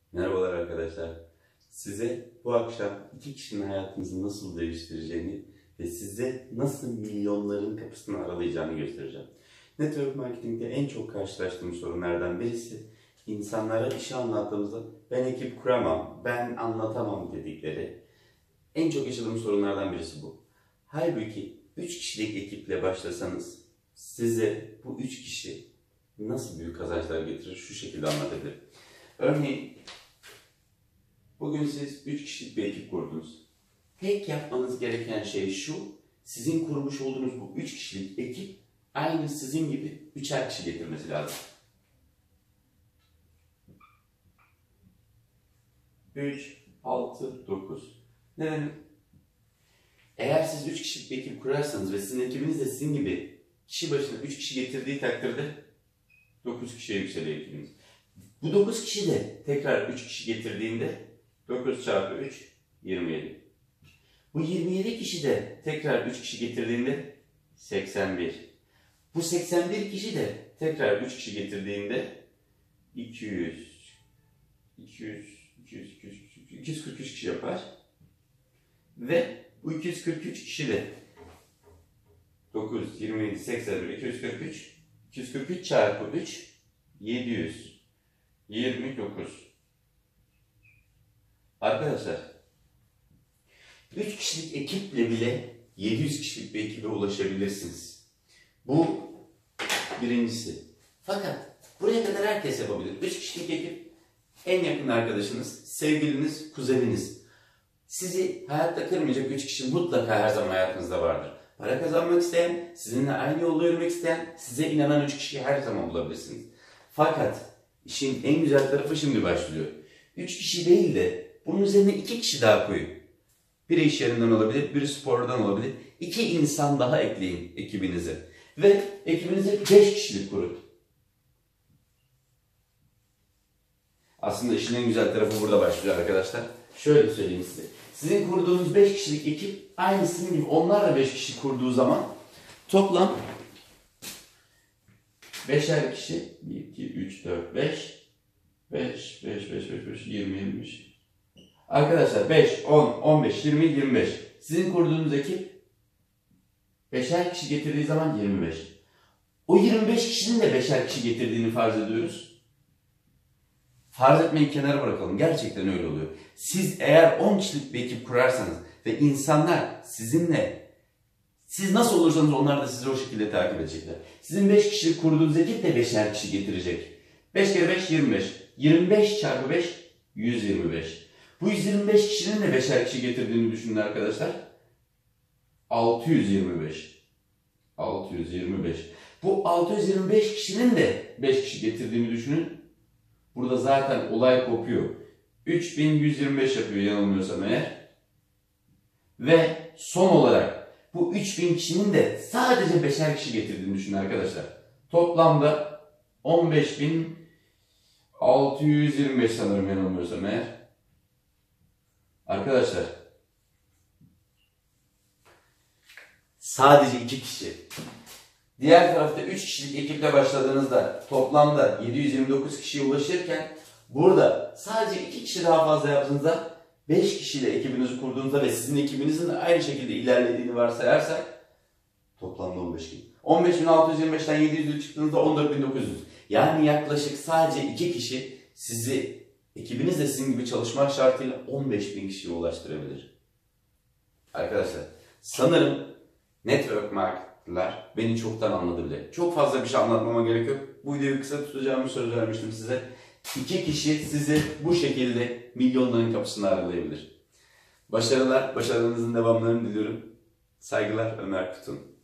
Merhabalar arkadaşlar. Size bu akşam iki kişinin hayatınızı nasıl değiştireceğini ve size nasıl milyonların kapısını aralayacağını göstereceğim. Network marketingde en çok karşılaştığım sorunlardan birisi insanlara işi anlattığımızda ben ekip kuramam, ben anlatamam dedikleri en çok yaşadığım sorunlardan birisi bu. Halbuki 3 kişilik ekiple başlasanız size bu 3 kişi nasıl büyük kazançlar getirir şu şekilde anlatabilirim. Örneğin bugün siz 3 kişilik bir ekip kurdunuz. Tek yapmanız gereken şey şu, sizin kurmuş olduğunuz bu 3 kişilik ekip aynı sizin gibi 3'er kişi getirmesi lazım. 3, 6, 9. Neden? Eğer siz 3 kişilik bir ekip kurarsanız ve sizin ekibiniz de sizin gibi kişi başına 3 kişi getirdiği takdirde 9 kişiye yükseliyor ekibiniz. Bu 9 kişi de tekrar 3 kişi getirdiğinde 9 çarpı 3, 27. Bu 27 kişi de tekrar 3 kişi getirdiğinde 81. Bu 81 kişi de tekrar 3 kişi getirdiğinde 243 kişi yapar. Ve bu 243 kişi de 9, 27, 81, 243 çarpı 3, 729. Arkadaşlar, 3 kişilik ekiple bile 700 kişilik bir ekibe ulaşabilirsiniz. Bu birincisi. Fakat buraya kadar herkes yapabilir. 3 kişilik ekip en yakın arkadaşınız, sevgiliniz, kuzeniniz. Sizi hayatta kırmayacak 3 kişi mutlaka her zaman hayatınızda vardır. Para kazanmak isteyen, sizinle aynı yolda yürümek isteyen, size inanan 3 kişiyi her zaman bulabilirsiniz. Fakat işin en güzel tarafı şimdi başlıyor. 3 kişi değil de bunun üzerine 2 kişi daha koyun. Biri iş yerinden olabilir, biri spordan olabilir. 2 insan daha ekleyin ekibinize. Ve ekibinize 5 kişilik kurun. Aslında işin en güzel tarafı burada başlıyor arkadaşlar. Şöyle söyleyeyim size. Sizin kurduğunuz 5 kişilik ekip aynı sizin gibi onlar da 5 kişi kurduğu zaman toplam 5'er kişi 1, 2, 3, 4, 5 5, 5, 5, 5, 5, 20, 25. Arkadaşlar 5, 10, 15, 20, 25. Sizin kurduğunuz ekip 5'er kişi getirdiği zaman 25. O 25 kişinin de 5'er kişi getirdiğini farz ediyoruz. Farz etmeyi kenara bırakalım. Gerçekten öyle oluyor. Siz eğer 10 kişilik bir ekip kurarsanız ve insanlar sizinle, siz nasıl olursanız onlar da sizi o şekilde takip edecekler. Sizin 5 kişilik kurduğunuz ekip de 5'er kişi getirecek. 5 kere 5, 25. 25 çarpı 5, 125. Bu 125 kişinin de 5'er kişi getirdiğini düşünün arkadaşlar. 625. 625. Bu 625 kişinin de 5 kişi getirdiğini düşünün. Burada zaten olay kopuyor. 3125 yapıyor yanılmıyorsam eğer. Ve son olarak bu 3000 kişinin de sadece 5'er kişi getirdiğini düşünün arkadaşlar. Toplamda 15625 sanırım yanılmıyorsam eğer. Arkadaşlar sadece 2 kişi. Diğer tarafta 3 kişilik ekiple başladığınızda toplamda 729 kişiye ulaşırken burada sadece 2 kişi daha fazla yaptığınızda 5 kişiyle ekibinizi kurduğunuzda ve sizin ekibinizin de aynı şekilde ilerlediğini varsayarsak toplamda 15.000. 15.625'ten 700'e çıktığınızda 14.900. Yani yaklaşık sadece 2 kişi sizi ekibinizle sizin gibi çalışmak şartıyla 15.000 kişiye ulaştırabilir. Arkadaşlar sanırım network marketingler beni çoktan anladı bile. Çok fazla bir şey anlatmama gerek yok. Bu videoyu kısa tutacağımı söz vermiştim size. 2 kişi sizi bu şekilde milyonların kapısını aralayabilir. Başarılar, başarılarınızın devamlarını diliyorum. Saygılar, Ömer Kutun.